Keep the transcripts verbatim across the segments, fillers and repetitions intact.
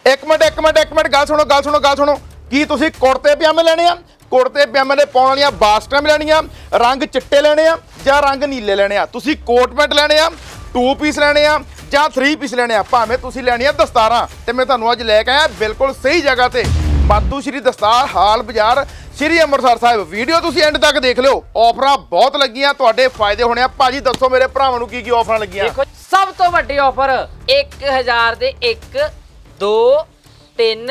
एक मिनट एक मिनट एक मिनट गल सुनो गल सुनो गल सुनो की तुसीं कुर्ते पजामे लेने आ? कुर्ते पजामे दे पाउण वालियां बास्टां भी लेणियां, रंग चिट्टे लेने आ जां रंग नीले लेने आ? तुसीं कोट पैंट लेने आ, टू पीस लेने आ जां थ्री पीस लेने आ? भावें तुसीं लेनी आ दस्तारां ते मैं तुहानूं अज लैके आया बिल्कुल सही जगह ते मातू श्री दस्तार हाल बाजार श्री अंमृतसर साहिब। वीडियो तुसीं एंड तक देख लिओ, ऑफरां बहुत लगियां, तुहाडे फायदे होने आ। भाजी दसो मेरे भरावां नूं की की ऑफरां लगियां? देखो सब तो वड्डी ऑफर एक हज़ार दे एक दो तीन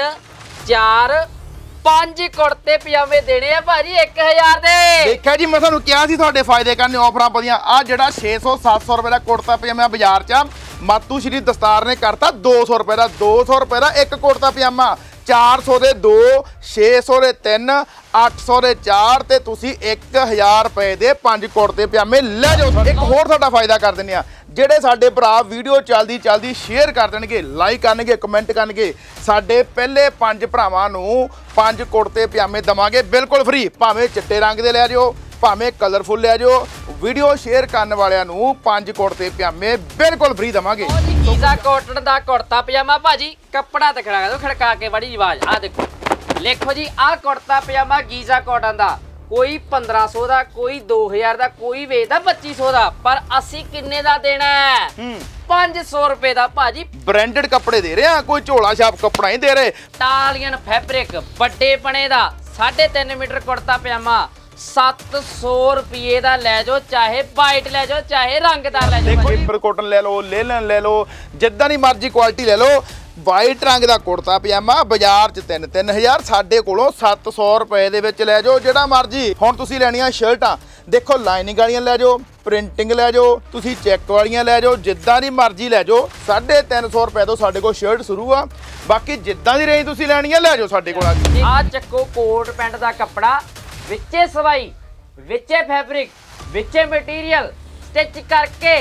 चार पांच कुर्ते पजामे देने आ भाजी एक हज़ार दे। देखिया जी मैं तुहानूं किहा सी तुहाडे फायदे करने ऑफरां बड़ियां। आ जिहड़ा छे सौ सत्त सौ रुपए दा कुर्ता पजामा बाजार च मातू श्री दस्तार ने करता दो सौ रुपए दा। दो सौ रुपए दा एक कुर्ता पजामा, चार सौ दे दो, छे सौ दे तीन, अठ सौ दे चार ते तुसी एक हज़ार रुपए दे पांच कुर्ते पजामे ले जाओ। एक होर साडा फायदा कर दिंदे आ, ਜਿਹੜੇ ਸਾਡੇ ਭਰਾ ਵੀਡੀਓ ਚੱਲਦੀ ਚੱਲਦੀ ਸ਼ੇਅਰ ਕਰ ਦੇਣਗੇ, ਲਾਈਕ ਕਰਨਗੇ, ਕਮੈਂਟ ਕਰਨਗੇ, ਸਾਡੇ ਪਹਿਲੇ ਪੰਜ ਭਰਾਵਾਂ ਨੂੰ ਪੰਜ ਕੁੜਤੇ ਪਜਾਮੇ ਦਵਾਂਗੇ ਬਿਲਕੁਲ ਫ੍ਰੀ। ਭਾਵੇਂ ਚਿੱਟੇ ਰੰਗ ਦੇ ਲੈ ਜਾਓ, ਭਾਵੇਂ ਕਲਰਫੁਲ ਲੈ ਜਾਓ, ਵੀਡੀਓ ਸ਼ੇਅਰ ਕਰਨ ਵਾਲਿਆਂ ਨੂੰ ਪੰਜ ਕੁੜਤੇ ਪਜਾਮੇ ਬਿਲਕੁਲ ਫ੍ਰੀ ਦਵਾਂਗੇ। ਗੀਜ਼ਾ ਕਾਟਨ ਦਾ ਕੁੜਤਾ ਪਜਾਮਾ ਭਾਜੀ ਕੱਪੜਾ ਤੇ ਖੜਾ ਕਰ ਦੋ ਖੜਕਾ ਕੇ ਬੜੀ ਆਵਾਜ਼। ਆ ਦੇਖੋ ਲਿਖੋ ਜੀ, ਆਹ ਕੁੜਤਾ ਪਜਾਮਾ ਗੀਜ਼ਾ ਕਾਟਨ ਦਾ कोई पंद्रह सौ का, कोई दो हजार का, कोई वेचदा पच्चीस सौ का, पर असी किन्ने दा देना है? पांच सौ रुपए का भाजी। ब्रांडेड कपड़े दे रहे हैं, कोई झोला छाप कपड़ा ही दे रहे। इटालियन फैब्रिक बड़े पने का साढ़े तीन मीटर कुर्ता पजामा सत्त सौ रुपये का लै जाओ, चाहे वाइट लै जाओ चाहे रंगदार लै जाओ। पेपर कॉटन ले लो, लेलन ले लो, जिद्दां दी मर्जी क्वालिटी ले लो। वाइट रंग का कुर्ता पजामा बाजार च तीन तीन हज़ार, साडे कोलों सत्त सौ रुपए दे विच लै जाओ जिहड़ा मर्जी। हुण तुसीं लैणियां शर्टां देखो लाइनिंग वालियां लै जाओ, प्रिंटिंग लै जाओ, तुसीं चैक वालियां लै जाओ, जिद्दां दी मर्जी लै जाओ। साढ़े तीन सौ रुपए तो साडे कोल शर्ट शुरू आ, बाकी जिद्दां दी रेंज तुसीं लैणी आ लै जाओ साडे कोल। आ चक्को कोट पैंट का कपड़ा विचे सवाई विचे फैब्रिक विचे मटीरियल स्टिच करके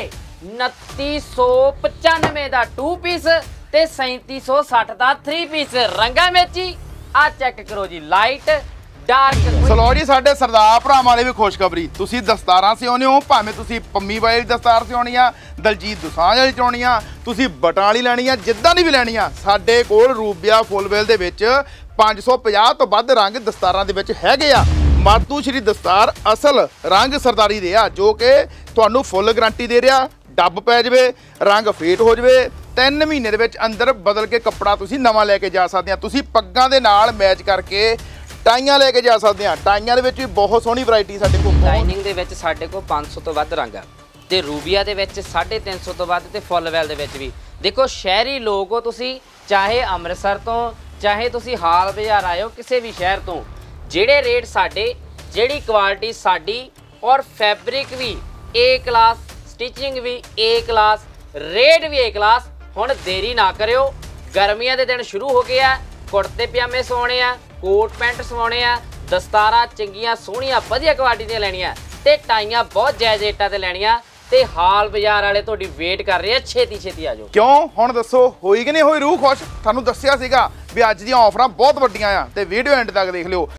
उनती सौ पचानवे का टू पीस ते सैंती सौ सठ का थ्री पीस रंगा मेची। आ चेक करो जी, लाइट डार्क। सलो जी साडे सरदार भरावां लई भी खुशखबरी, तुसीं दस्तारां सिउणे हो, भावें तुसीं पम्मी वाली दस्तार सिउणी आ, दलजीत दोसांझ वाली सिउणी आ, तुसीं बटां वाली लैणी आ, जिद्दां दी भी लैणी आ, साडे कोल रूबिया फुलवेल दे विच पांच सौ पचास तो वध रंग दस्तारां दे विच हैगे आ। मातू श्री दस्तार असल रंग सरदारी दे आ, जो कि तुहानूं फुल गारंटी दे रिहा। डब पै जावे, रंग फेट हो जावे, तीन महीने दे विच अंदर बदल के कपड़ा तुसीं नवां लैके जा सकदे आ। तुसीं पग्गां दे नाल मैच करके टाइयां लैके जा सकदे आ। टाइयां दे विच भी बहुत सोहनी वैरायटी साडे कोल। लाइनिंग दे विच साडे कोल पांच सौ तो वध रंग आ ते रूबिया दे विच साढ़े तीन सौ तो वध ते फुलवैल दे विच भी। देखो शहरी लोग हो तुसीं, चाहे अमृतसर तो चाहे तुसीं हाल बाजार आए हो, किसी भी शहर तो जिहड़े रेट साडे, जिहड़ी क्वालिटी साडी और फैब्रिक भी ए क्लास, स्टिचिंग भी ए क्लास, रेट भी ए क्लास। हुण देरी ना करियो, गर्मियां दे दिन शुरू हो गए आ, कुर्ते पजामे सवाने आ, कोट पैंट सवाने आ, दस्तारां चंगियां सोहणियां वधिया क्वालिटी ਦੀਆਂ ਲੈਣੀਆਂ ਤੇ ਟਾਈਆਂ ਬਹੁਤ ਜਾਇਜ਼ ਰੇਟਾਂ ਤੇ ਲੈਣੀਆਂ ਤੇ ਹਾਲ ਬਾਜ਼ਾਰ ਵਾਲੇ ਤੁਹਾਡੀ ਵੇਟ ਕਰ ਰਹੇ ਆ, ਛੇਤੀ ਛੇਤੀ ਆ ਜਾਓ। ਕਿਉਂ ਹੁਣ ਦੱਸੋ ਹੋਈ ਕਿ ਨਹੀਂ ਹੋਈ ਰੂਹ ਖੁਸ਼? ਤੁਹਾਨੂੰ ਦੱਸਿਆ ਸੀਗਾ ਵੀ ਅੱਜ ਦੀਆਂ ਆਫਰਾਂ ਬਹੁਤ ਵੱਡੀਆਂ ਆ ਤੇ ਵੀਡੀਓ ਐਂਡ ਤੱਕ ਦੇਖ ਲਿਓ।